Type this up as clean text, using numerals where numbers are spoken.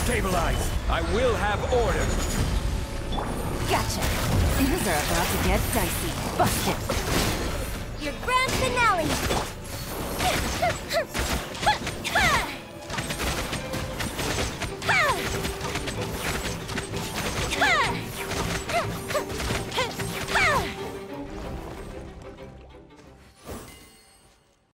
Stabilize! I will have order! Gotcha. Things are about to get dicey. Bust it. Your grand finale!